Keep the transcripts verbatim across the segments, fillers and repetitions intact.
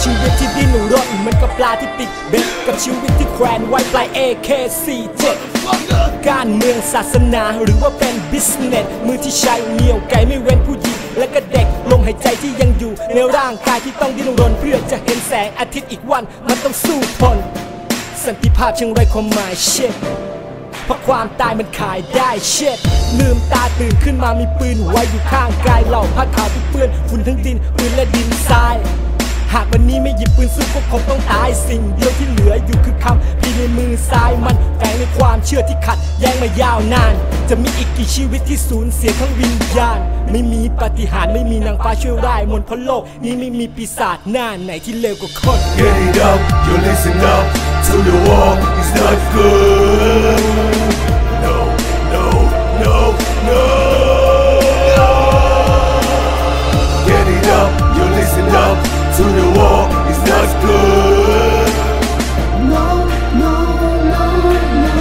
ชีวิตที่ดิ้นรนเหมือนกับปลาที่ติดเบ็ดกับชีวิตที่แขวนไว้ปลาย เอ เค สี่สิบเจ็ด การเมืองศาสนาหรือว่าเป็นบิสเนสมือที่ใช้เหนี่ยวไกไม่เว้นผู้หญิงและก็เด็กลมหายใจที่ยังอยู่ในร่างกายที่ต้องดิ้นรนเพื่อจะเห็นแสงอาทิตย์อีกวันมันต้องสู้ทนสันติภาพช่างไร้ความหมายเช่นเพราะความตายมันขายได้เช็ดลืมตาตื่นขึ้นมามีปืนไว้อยู่ข้างกายเหล่าผ้าขาวที่เปื้อนฝุ่นทั้งดินปืนและดินทรายหากวันนี้ไม่หยิบปืนสู้ก็คงต้องตายสิ่งเดียวที่เหลืออยู่คือคำที่ในมือซ้ายมันแฝงในความเชื่อที่ขัดแย้งมายาวนานจะมีอีกกี่ชีวิตที่สูญเสียทั้งวิญญาณไม่มีปาฏิหาริย์ไม่มีนางฟ้าช่วยได้มนต์เพราะโลกนี้ไม่มีปีศาจหน้าไหนที่เลวกว่าคน Get it up, you listen up to the war, it's not good. No, no, no, no. Get it up, you listen up to the war, it's not good. No, no, no, no.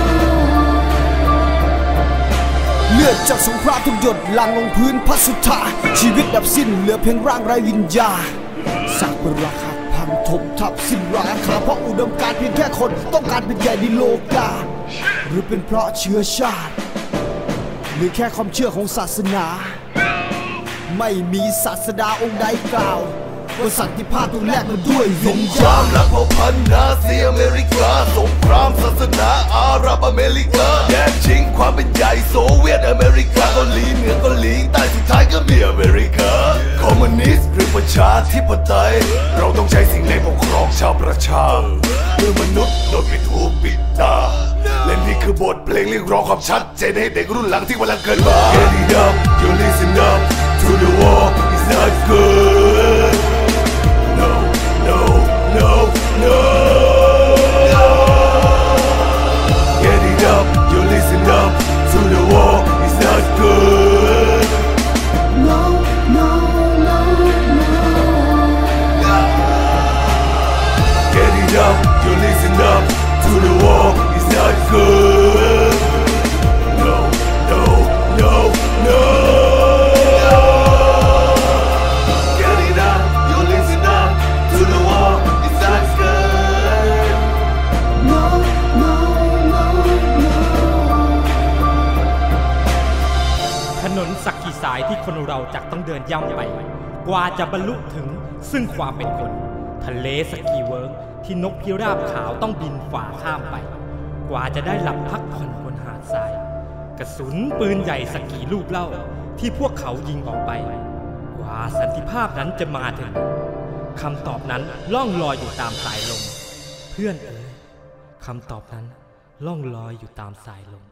เลือดจากสงครามทุกหยดหลั่งลงพื้นพัสุธาชีวิตดับสิ้นเหลือเพียงร่างไร้วิญญาณซากเป็นราคาพังทบทับสิ้นราคาเพราะอุดมการณ์เพียงแค่คนต้องการเป็นใหญ่ในโลกาหรือเป็นเพราะเชื้อชาติหรือแค่ความเชื่อของศาสนาไม่มีศาสดาองค์ใดกล่าวว่าสันติภาพต้องแลกมาด้วยวิญญาณรักเผ่าพันธุ์นาซีอเมริกาสงครามศาสนาอาหรับอเมริกาแย่งชิงความเป็นใหญ่โซเวียตอเมริกาเกาหลีเหนือเกาหลีใต้สุดท้ายก็มีอเมริกาคอมมิวนิสต์หรือประชาธิปไตยเราต้องใช้สิ่งในปกครองชาวประชาเมื่อมนุษย์โดนปิดหูปิดตาและนี่คือบทเพลงเรียกร้องความชัดเจนให้เด็กรุ่นหลังที่กำลังเกิดมา Get it up, you listen up to the war, it's not good. No, no, no, no. Get it up, you listen up to the war, it's not good. No, no, no, no. Get it up, you listen up to the war, it's not good. No, no, no, no. Get it up, you listen up to the war, it's not good. No, no, no, no. ถนนสักกี่สายที่คนเราจักต้องเดินย่ำไปกว่าจะบรรลุถึงซึ่งความเป็นคนทะเลสักกี่เวิร์กที่นกพิราบขาวต้องบินฝ่าข้ามไปกว่าจะได้หลับพักผ่อนบนหาดทรายกระสุนปืนใหญ่สักกี่ลูกเล่าที่พวกเขายิงออกไปกว่าสันติภาพนั้นจะมาถึงคำตอบนั้นล่องลอยอยู่ตามสายลมเพื่อนเอ๋ยคำตอบนั้นล่องลอยอยู่ตามสายลม